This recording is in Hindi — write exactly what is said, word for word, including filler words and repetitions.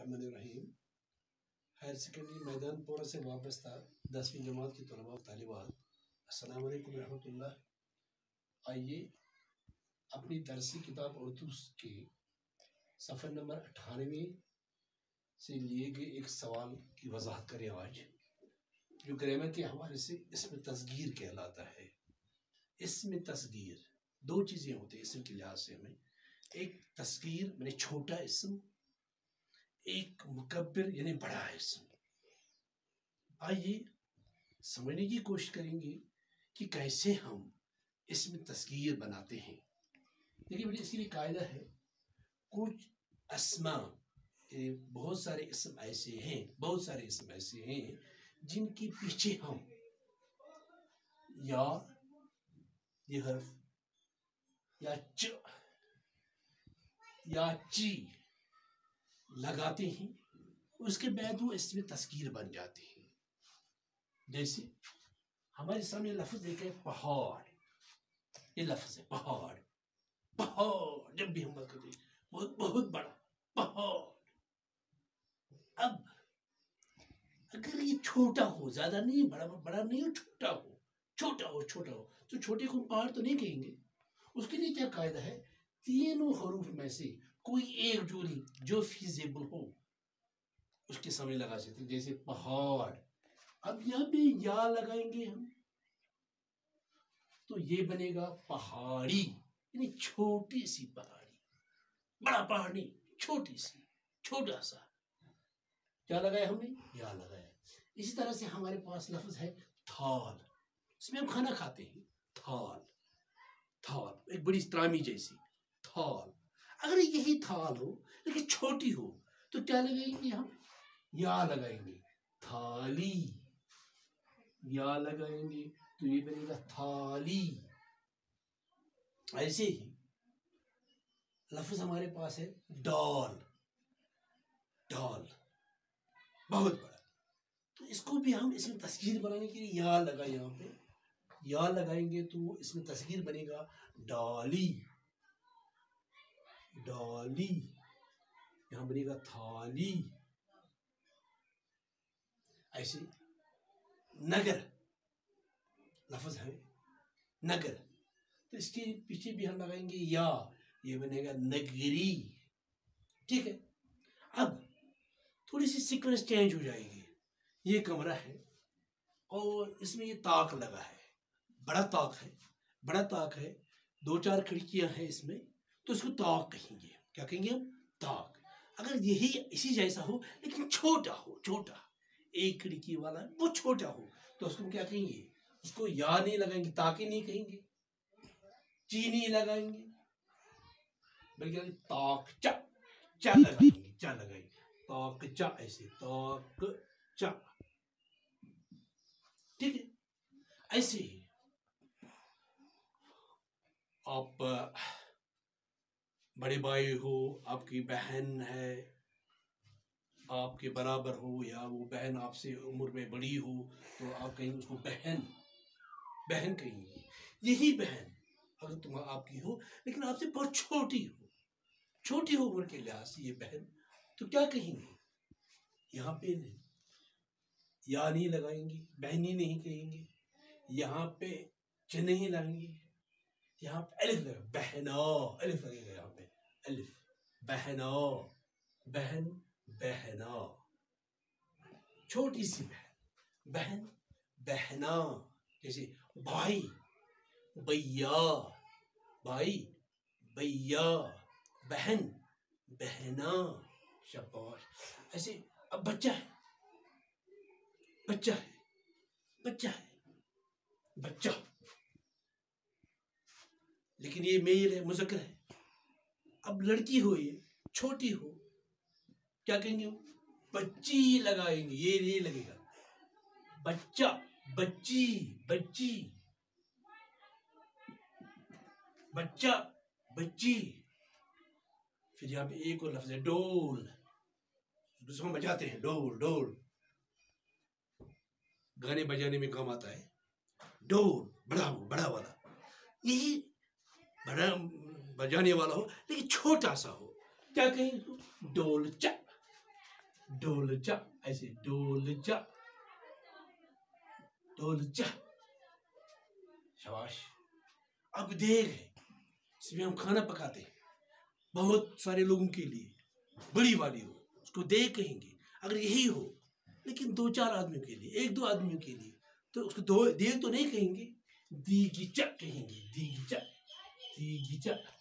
बिस्मिल्लाहिर्रहमानिर्रहीम। हायर सेकेंडरी मैदानपुरा से वाबस्ता दसवीं जमात की तलबा और तालिबात, अस्सलाम वालेकुम रहमतुल्लाह। आइए अपनी दरसी किताब उर्दू के सफ़र नंबर अठानवे से लिए गए एक सवाल की वजाहत करें आज, जो ग्रामर के हवाले से इसमें तस्गीर कहलाता है। इसमें तस्गीर दो चीज़ें होती हैं इसम के लिहाज से हमें, एक तस्गीर मैंने छोटा इसम, एक मुकब्बिर यानी बड़ा इसम। आइए समझने की कोशिश करेंगे कि कैसे हम इसमें तस्गीर बनाते हैं। देखिए बेटे, इसके लिए कायदा है, कुछ अस्मा बहुत सारे इसम ऐसे हैं बहुत सारे इसम ऐसे हैं जिनके पीछे हम या ये हर्फ या च या ची लगाते हैं, उसके बाद वो इसमें तस्गीर बन जाते हैं। जैसे हमारे सामने लफ्ज एक है पहाड़, ये लफ्ज है पहाड़। पहाड़ जब भी हम बात करते हैं बहुत बहुत बड़ा पहाड़। अब अगर ये छोटा हो, ज्यादा नहीं, बड़ा बड़ा नहीं हो, छोटा हो छोटा हो छोटा हो तो छोटे को पहाड़ तो नहीं कहेंगे। उसके लिए क्या कायदा है, तीनों हरूफ में से कोई एक जोड़ी जो फीजेबल हो उसके सामने लगा सकते, जैसे पहाड़। अब यहां पे या लगाएंगे हम तो ये बनेगा पहाड़ी, यानी छोटी सी पहाड़ी। बड़ा पहाड़ नहीं, छोटी सी, छोटा सा। क्या लगाया हमने, या लगाया। इसी तरह से हमारे पास लफ्ज है थाल, इसमें हम खाना खाते हैं। थाल थाल एक बड़ी त्रामी जैसी थाल। अगर यही थाल हो लेकिन छोटी हो तो क्या लगाएंगे हम, या लगाएंगे। थाली, या लगाएंगे तो ये बनेगा थाली। ऐसे ही लफ्ज हमारे पास है डाल, डाल बहुत बड़ा, तो इसको भी हम इसमें तस्गीर बनाने के लिए या लगा, यहाँ पे या लगाएंगे तो इसमें तस्गीर बनेगा डाली, डाली। यहां बनेगा थाली। ऐसे नगर लफ्ज है नगर, तो इसके पीछे भी हम लगाएंगे या, ये बनेगा नगरी। ठीक है, अब थोड़ी सी सीक्वेंस चेंज हो जाएगी। ये कमरा है और इसमें ये ताक लगा है, बड़ा ताक है, बड़ा ताक है, दो चार खिड़कियां हैं इसमें, तो इसको ताक कहेंगे। क्या कहेंगे हम, ताक। अगर यही इसी जैसा हो लेकिन छोटा हो, छोटा एक खिड़की वाला वो छोटा हो तो उसको क्या कहेंगे, उसको या नहीं लगाएंगे, ताके नहीं कहेंगे, ची नहीं लगाएंगे, बल्कि ताक चा चा लगाएंगे, चा लगाएंगे, ताक चा, ऐसे ताक चा। ठीक है, ऐसे ही आप बड़े भाई हो, आपकी बहन है आपके बराबर हो, या वो बहन आपसे उम्र में बड़ी हो तो आप कहेंगे उसको बहन, बहन कहेंगे। यही बहन अगर तुम आपकी हो लेकिन आपसे बहुत छोटी हो, छोटी हो उम्र के लिहाज से ये बहन, तो क्या कहेंगे, यहाँ पे या नहीं लगाएंगे, बहनी नहीं कहेंगे, यहाँ पे च नहीं लगाएंगे, यहाँ पे अलिफ लगेगा, बहना, अलिफ लगेगा यहाँ पे, अलिफ, बहना, बहन, बहना, छोटी सी बहन, बहन, बहना। जैसे भाई, भैया, भाई, भैया, बहन, बहना, शाबाश। ऐसे अब बच्चा है, बच्चा है, बच्चा है, बच्चा, लेकिन ये मेल है, मुज़क्कर है। अब लड़की हो, ये छोटी हो, क्या कहेंगे, बच्ची लगाएंगे, ये ये लगेगा, बच्चा, बच्ची, बच्ची, बच्चा, बच्ची। फिर यहाँ पे एक और लफ्ज है डोल, जिसको हम बजाते हैं, डोल, डोल गाने बजाने में काम आता है। डोल बड़ा हो, बड़ा वाला, यही बड़ा बजाने वाला हो लेकिन छोटा सा हो, क्या कहें, डोल चा, डोलचा, ऐसे डोलचा, डोलचा। शाबाश। अब देग है, इसमें हम खाना पकाते हैं बहुत सारे लोगों के लिए, बड़ी वाली हो उसको देग कहेंगे। अगर यही हो लेकिन दो चार आदमियों के लिए, एक दो आदमियों के लिए, तो उसको दो देग तो नहीं कहेंगे, दीगिचा कहेंगे। दीगिचा, दीगिचा।